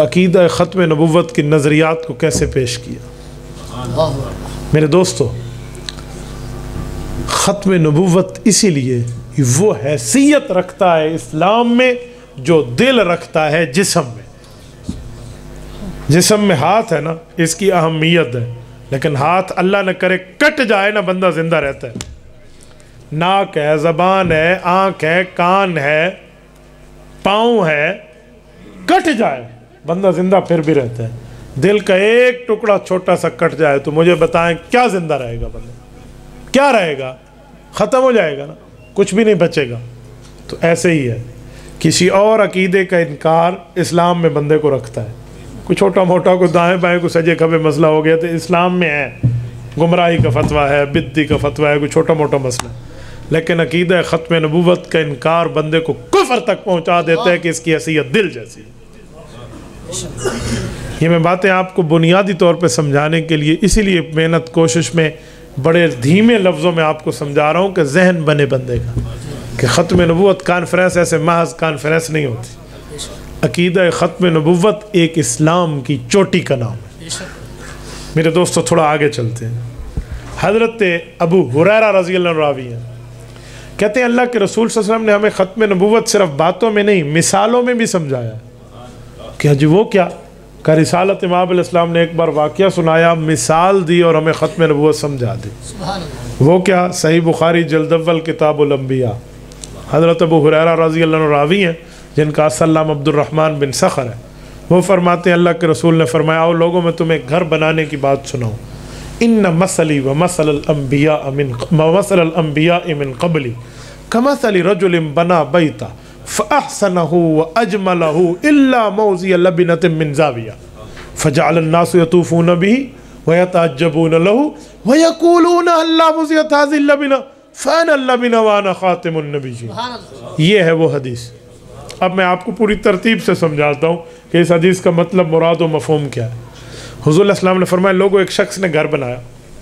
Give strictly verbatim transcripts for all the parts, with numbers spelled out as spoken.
عقیدہ ختم نبوت کی نظریات کو کیسے پیش کیا۔ میرے دوستو، ختم نبوت اسی لیے وہ حیثیت رکھتا ہے اسلام میں جو دل رکھتا ہے جسم میں۔ جسم میں ہاتھ ہے نا، اس کی اہمیت ہے، لیکن ہاتھ اللہ نہ کرے کٹ جائے نا، بندہ زندہ رہتا ہے۔ ناک ہے، زبان ہے، آنکھ ہے، کان ہے، پاؤں ہے، کٹ جائے بندہ زندہ پھر بھی رہتا ہے۔ دل کا ایک ٹکڑا چھوٹا سا کٹ جائے تو مجھے بتائیں کیا زندہ رہے گا بندہ؟ کیا رہے گا؟ ختم ہو جائے گا نا، کچھ بھی نہیں بچے گا۔ تو ایسے ہی ہے، کسی اور عقیدے کا انکار اسلام میں بندے کو رکھتا ہے۔ کوئی چھوٹا موٹا، کوئی دائیں بائیں، کوئی سجے کھبے مسئلہ ہو گیا تو اسلام میں ہے، گمراہی کا فتویٰ ہے، بدعتی کا فتویٰ ہے، کوئی چھوٹا موٹا مسئلہ۔ لیکن عقیدہ ختم نبوت کا انکار بندے کو کفر تک پہنچا دیتا ہے کہ اس کی حیثیت دل جیسی ہے۔ یہ میں باتیں آپ کو بنیادی طور پہ سمجھانے کے لیے اسی لیے محنت کوشش میں بڑے دھیمے لفظوں میں آپ کو سمجھا رہا ہوں کہ ذہن بنے بندے کا کہ ختم نبوت کانفرنس ایسے محض کانفرنس نہیں ہوتی۔ عقیدہ ختم نبوت ایک اسلام کی چوٹی کا نام ہے۔ میرے دوستو تھوڑا آگے چلتے ہیں۔ حضرت ابو ہریرہ رضی اللہ عنہ راوی ہیں، کہتے ہیں اللہ کے رسول صلی اللہ علیہ وسلم نے ہمیں ختم نبوت صرف باتوں میں نہیں مثالوں میں بھی سمجھایا۔ کہ جی وہ کیا؟ کہ رسالت امام علیہ السلام نے ایک بار واقعہ سنایا، مثال دی اور ہمیں ختم نبوت سمجھا دی۔ وہ کیا؟ صحیح بخاری جلد اول کتاب الانبیاء، حضرت ابو ہریرہ رضی اللہ عنہ راوی ہیں جن کا اصل نام عبد الرحمن بن صخر ہے۔ وہ فرماتے ہیں اللہ کے رسول نے فرمایا، آؤ لوگوں میں تمہیں گھر بنانے کی بات سناؤں۔ ان مثلی ومثل الانبیاء من ومثل الانبیاء من قبلی کمثل رجل بنا بیتا فاحسنه واجمله الا موضع لبنة من زاویہ فجعل الناس يطوفون به ويتعجبون له ويقولون هلا وضعت هذه اللبنة فانا اللبنة وانا خاتم النبیین۔ یہ ہے وہ حدیث۔ اب میں آپ کو پوری ترتیب سے سمجھاتا ہوں کہ اس حدیث کا مطلب، مراد و مفہوم کیا ہے۔ حضور علیہ السلام نے فرمایا، لوگوں ایک شخص نے گھر بنایا،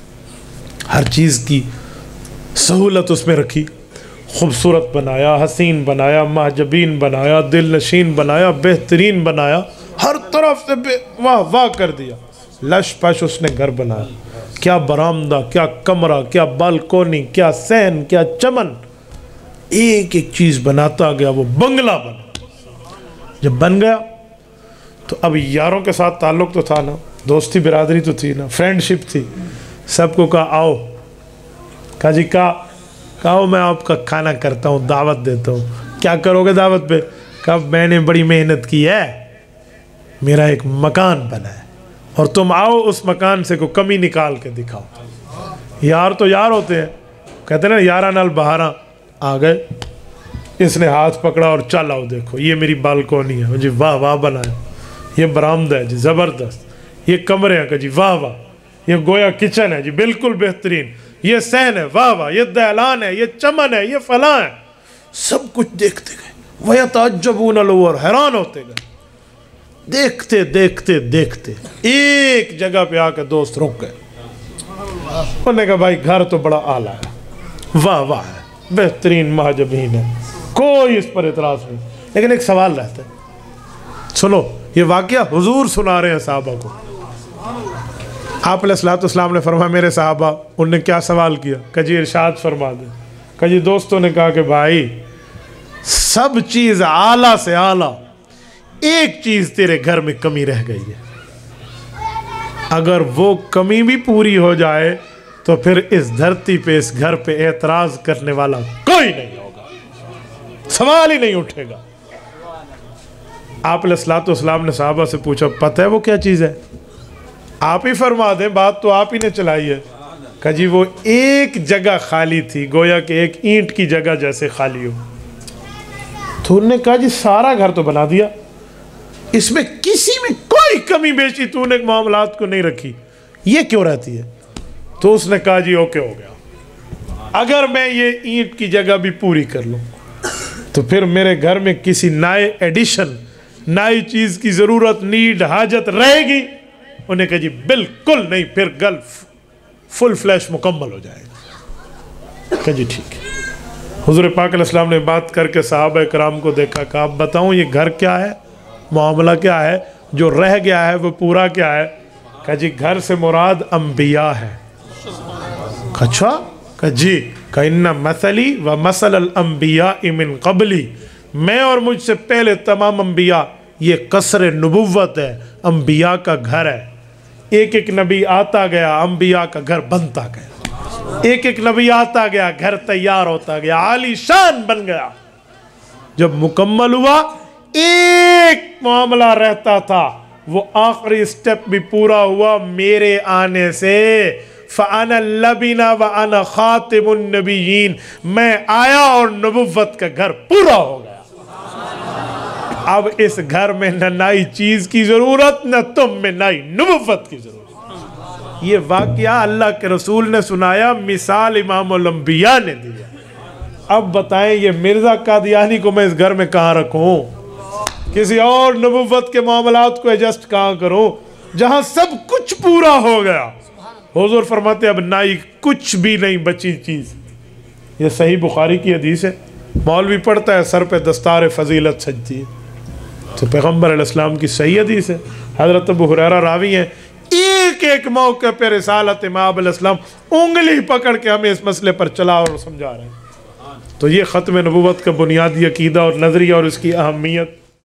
ہر چیز کی سہولت اس میں رکھی، خوبصورت بنایا، حسین بنایا، محجبین بنایا، دل نشین بنایا، بہترین بنایا، ہر طرف سے واہ واہ کر دیا، لش پش اس نے گھر بنایا۔ کیا برآمدہ، کیا کمرہ، کیا بالکونی، کیا صحن، کیا چمن، ایک ایک چیز بناتا گیا، وہ بنگلہ بنا۔ جب بن گیا تو اب یاروں کے ساتھ تعلق تو تھا نا، دوستی برادری تو تھی نا، فرینڈشپ تھی۔ سب کو کہا آؤ، کہا جی کہا کہا میں آپ کا کھانا کرتا ہوں، دعوت دیتا ہوں۔ کیا کرو گے دعوت پہ؟ کہا میں نے بڑی محنت کی ہے، میرا ایک مکان بنا ہے اور تم آؤ اس مکان سے کوئی کمی نکال کے دکھاؤ۔ یار تو یار ہوتے ہیں، کہتے ہیں نا یارہ نال بہارا۔ آ گئے، اس نے ہاتھ پکڑا اور چل آؤ دیکھو یہ میری بالکونی ہے جی، واہ واہ بنایا، یہ برآمدہ ہے جی زبردست، یہ کمرے ہیں کہ جی واہ واہ، یہ گویا کچن ہے جی بالکل بہترین، یہ صحن ہے واہ واہ، یہ دہلان ہے، یہ چمن ہے، یہ فلاں ہے۔ سب کچھ دیکھتے گئے، وَيَتَعَجَّبُونَ لَهُ، اور حیران ہوتے گئے، دیکھتے دیکھتے دیکھتے ایک جگہ پہ آ کے دوست رک گئے۔ انہوں نے کہا بھائی گھر تو بڑا اعلیٰ ہے، واہ واہ ہے، بہترین محجبین ہے، کوئی اس پر اعتراض نہیں، لیکن ایک سوال رہتا ہے۔ سنو، یہ واقعہ حضور سنا رہے ہیں صحابہ کو۔ آپ علیہ السلام نے فرمایا میرے صحابہ، انہوں نے کیا سوال کیا؟ کہ جی ارشاد فرما دیں۔ کہ جی دوستوں نے کہا کہ بھائی سب چیز اعلیٰ سے اعلیٰ، ایک چیز تیرے گھر میں کمی رہ گئی ہے، اگر وہ کمی بھی پوری ہو جائے تو پھر اس دھرتی پہ اس گھر پہ اعتراض کرنے والا کوئی نہیں ہوگا، سوال ہی نہیں اٹھے گا۔ آپ علیہ السلام نے صحابہ سے پوچھا پتہ ہے وہ کیا چیز ہے؟ آپ ہی فرما دیں، بات تو آپ ہی نے چلائی ہے۔ کہ جی وہ ایک جگہ خالی تھی، گویا کہ ایک اینٹ کی جگہ جیسے خالی ہو۔ تو انہوں نے کہا جی سارا گھر تو بنا دیا، اس میں کسی میں کوئی کمی بیشی تو نے معاملات کو نہیں رکھی، یہ کیوں رہتی ہے؟ تو اس نے کہا جی اوکے ہو گیا، اگر میں یہ اینٹ کی جگہ بھی پوری کر لوں تو پھر میرے گھر میں کسی نئے ایڈیشن، نئی چیز کی ضرورت، نیڈ، حاجت رہے گی؟ انہیں کہا جی بالکل نہیں، پھر گل فل فلیش مکمل ہو جائے گا۔ کہ جی ٹھیک ہے۔ حضور پاک علیہ السلام نے بات کر کے صحابہ کرام کو دیکھا، کہا آپ بتاؤں یہ گھر کیا ہے، معاملہ کیا ہے؟ جو رہ گیا ہے وہ پورا کیا ہے؟ کہ جی گھر سے مراد انبیاء ہے۔ اچھا کہ جی کہ ان مثلی و مثل الانبیاء من قبلی، میں اور مجھ سے پہلے تمام انبیاء، یہ قصر نبوت ہے، انبیاء کا گھر ہے۔ ایک ایک نبی آتا گیا، انبیاء کا گھر بنتا گیا، ایک ایک نبی آتا گیا، گھر تیار ہوتا گیا، عالی شان بن گیا۔ جب مکمل ہوا ایک معاملہ رہتا تھا، وہ آخری سٹیپ بھی پورا ہوا میرے آنے سے۔ فَأَنَا اللَّبِنَا وَأَنَا خَاتِمُ النَّبِيِّينَ، میں آیا اور نبوت کا گھر پورا ہو گیا۔ اب اس گھر میں نہ نئی چیز کی ضرورت، نہ تم میں نئی نبوت کی ضرورت۔ یہ واقعہ اللہ کے رسول نے سنایا، مثال امام الانبیاء نے دیا۔ اب بتائیں یہ مرزا قادیانی کو میں اس گھر میں کہاں رکھوں؟ کسی اور نبوت کے معاملات کو ایڈجسٹ کہاں کروں جہاں سب کچھ پورا ہو گیا؟ حضور فرماتے اب نئی کچھ بھی نہیں بچی چیز۔ یہ صحیح بخاری کی حدیث ہے، مولوی پڑھتا ہے سر پہ دستار فضیلت سجتی ہے، تو پیغمبر علیہ السلام کی صحیح حدیث ہے۔ حضرت ابو ہریرہ راوی ہیں، ایک ایک موقع پہ رسالت امام علیہ السلام انگلی پکڑ کے ہمیں اس مسئلے پر چلا اور سمجھا رہے ہیں۔ تو یہ ختم نبوت کا بنیادی عقیدہ اور نظریہ اور اس کی اہمیت